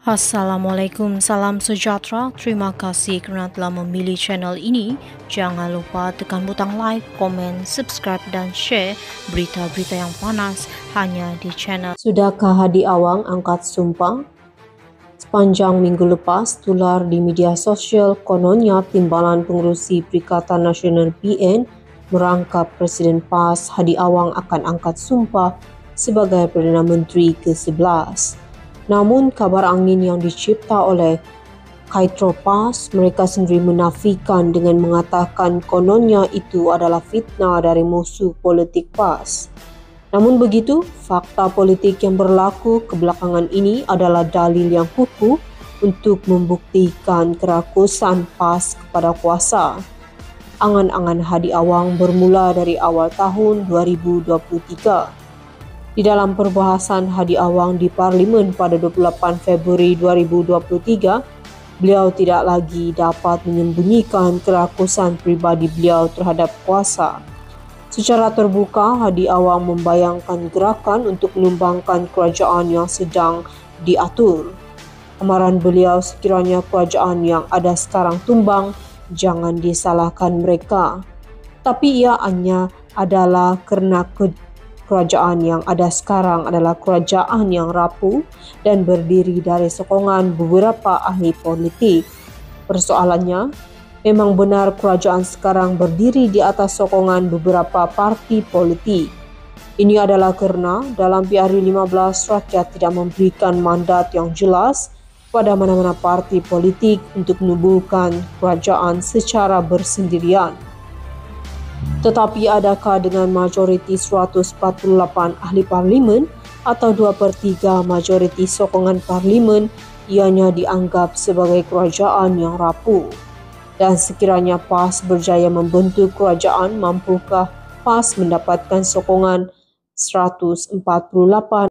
Assalamualaikum, salam sejahtera. Terima kasih kerana telah memilih channel ini. Jangan lupa tekan butang like, komen, subscribe dan share berita-berita yang panas hanya di channel. Sudahkah Hadi Awang angkat sumpah? Sepanjang minggu lepas, tular di media sosial kononnya Timbalan Pengerusi Perikatan Nasional PN merangkap Presiden PAS Hadi Awang akan angkat sumpah sebagai Perdana Menteri ke-11. Namun, kabar angin yang dicipta oleh Kaitro PAS, mereka sendiri menafikan dengan mengatakan kononnya itu adalah fitnah dari musuh politik PAS. Namun begitu, fakta politik yang berlaku kebelakangan ini adalah dalil yang kukuh untuk membuktikan kerakusan PAS kepada kuasa. Angan-angan Hadi Awang bermula dari awal tahun 2023. Di dalam perbahasan Hadi Awang di Parlimen pada 28 Februari 2023, beliau tidak lagi dapat menyembunyikan kerakusan pribadi beliau terhadap kuasa. Secara terbuka, Hadi Awang membayangkan gerakan untuk menumbangkan kerajaan yang sedang diatur. Amaran beliau, sekiranya kerajaan yang ada sekarang tumbang, jangan disalahkan mereka. Tapi ia hanya adalah kerana kerajaan yang ada sekarang adalah kerajaan yang rapuh dan berdiri dari sokongan beberapa ahli politik. Persoalannya, memang benar kerajaan sekarang berdiri di atas sokongan beberapa parti politik. Ini adalah kerana dalam PRU15 rakyat tidak memberikan mandat yang jelas pada mana-mana parti politik untuk menubuhkan kerajaan secara bersendirian. Tetapi adakah dengan majoriti 148 ahli parlimen atau 2/3 majoriti sokongan parlimen ianya dianggap sebagai kerajaan yang rapuh? Dan sekiranya PAS berjaya membentuk kerajaan, mampukah PAS mendapatkan sokongan 148